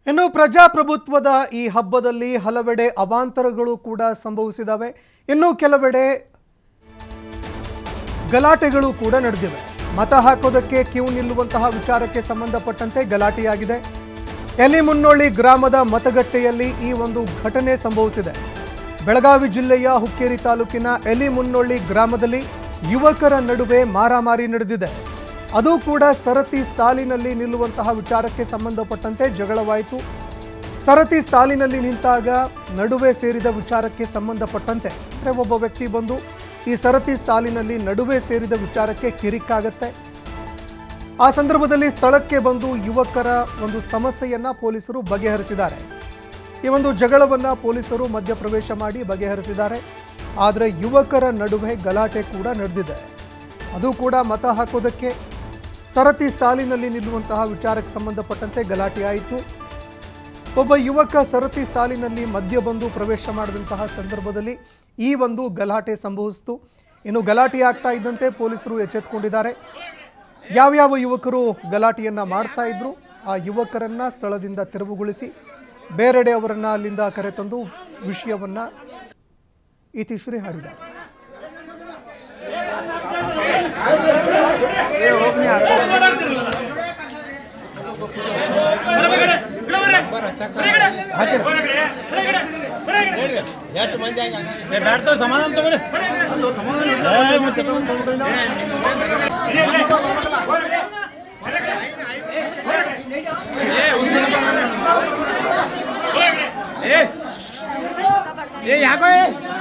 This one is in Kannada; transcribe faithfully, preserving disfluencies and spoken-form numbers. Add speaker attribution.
Speaker 1: ಇನ್ನು ಪ್ರಜಾಪ್ರಭುತ್ವದ ಈ ಹಬ್ಬದಲ್ಲಿ ಹಲವೆಡೆ ಅವಾಂತರಗಳು ಕೂಡ ಸಂಭವಿಸಿದವೆ. ಇನ್ನು ಕೆಲವೆಡೆ ಗಲಾಟೆಗಳು ಕೂಡ ನಡೆದಿವೆ. ಮತ ಹಾಕೋದಕ್ಕೆ ಕ್ಯೂ ನಿಲ್ಲುವಂತಹ ವಿಚಾರಕ್ಕೆ ಸಂಬಂಧಪಟ್ಟಂತೆ ಗಲಾಟೆಯಾಗಿದೆ. ಎಲಿಮುನ್ನೋಳಿ ಗ್ರಾಮದ ಮತಗಟ್ಟೆಯಲ್ಲಿ ಈ ಒಂದು ಘಟನೆ ಸಂಭವಿಸಿದೆ. ಬೆಳಗಾವಿ ಜಿಲ್ಲೆಯ ಹುಕ್ಕೇರಿ ತಾಲೂಕಿನ ಎಲಿಮುನ್ನೋಳಿ ಗ್ರಾಮದಲ್ಲಿ ಯುವಕರ ನಡುವೆ ಮಾರಾಮಾರಿ ನಡೆದಿದೆ. ಅದು ಕೂಡ ಸರತಿ ಸಾಲಿನಲ್ಲಿ ನಿಲ್ಲುವಂತಹ ವಿಚಾರಕ್ಕೆ ಸಂಬಂಧಪಟ್ಟಂತೆ ಜಗಳವಾಯಿತು. ಸರತಿ ಸಾಲಿನಲ್ಲಿ ನಿಂತಾಗ ನಡುವೆ ಸೇರಿದ ವಿಚಾರಕ್ಕೆ ಸಂಬಂಧಪಟ್ಟಂತೆ ಅಂದರೆ ಒಬ್ಬ ವ್ಯಕ್ತಿ ಬಂದು ಈ ಸರತಿ ಸಾಲಿನಲ್ಲಿ ನಡುವೆ ಸೇರಿದ ವಿಚಾರಕ್ಕೆ ಕಿರಿಕಾಗತ್ತೆ. ಆ ಸಂದರ್ಭದಲ್ಲಿ ಸ್ಥಳಕ್ಕೆ ಬಂದು ಯುವಕರ ಒಂದು ಸಮಸ್ಯೆಯನ್ನು ಪೊಲೀಸರು ಬಗೆಹರಿಸಿದ್ದಾರೆ. ಈ ಒಂದು ಜಗಳವನ್ನು ಪೊಲೀಸರು ಮಧ್ಯಪ್ರವೇಶ ಮಾಡಿ ಬಗೆಹರಿಸಿದ್ದಾರೆ. ಆದರೆ ಯುವಕರ ನಡುವೆ ಗಲಾಟೆ ಕೂಡ ನಡೆದಿದೆ. ಅದು ಕೂಡ ಮತ ಹಾಕೋದಕ್ಕೆ ಸರತಿ ಸಾಲಿನಲ್ಲಿ ನಿಲ್ಲುವಂತಹ ವಿಚಾರಕ್ಕೆ ಸಂಬಂಧಪಟ್ಟಂತೆ ಗಲಾಟೆ ಆಯಿತು. ಒಬ್ಬ ಯುವಕ ಸರತಿ ಸಾಲಿನಲ್ಲಿ ಮಧ್ಯ ಬಂದು ಪ್ರವೇಶ ಮಾಡಿದಂತಹ ಸಂದರ್ಭದಲ್ಲಿ ಈ ಒಂದು ಗಲಾಟೆ ಸಂಭವಿಸಿತು. ಇನ್ನು ಗಲಾಟೆ ಆಗ್ತಾ ಇದ್ದಂತೆ ಪೊಲೀಸರು ಎಚ್ಚೆತ್ತುಕೊಂಡಿದ್ದಾರೆ. ಯಾವ್ಯಾವ ಯುವಕರು ಗಲಾಟೆಯನ್ನು ಮಾಡ್ತಾ ಇದ್ರು ಆ ಯುವಕರನ್ನ ಸ್ಥಳದಿಂದ ತೆರವುಗೊಳಿಸಿ ಬೇರೆಡೆ ಅವರನ್ನು ಅಲ್ಲಿಂದ ಕರೆತಂದು ವಿಷಯವನ್ನು ಇತಿಶ್ರೀ ಹಾಡಿದ್ದಾರೆ.
Speaker 2: ಸಮಾಧಾನ ತಗೋರಿ ಯಾಕೋ